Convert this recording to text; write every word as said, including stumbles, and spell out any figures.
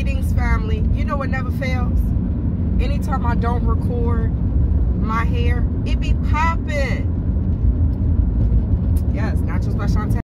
Greetings, family. You know what never fails? Anytime I don't record my hair, it be popping.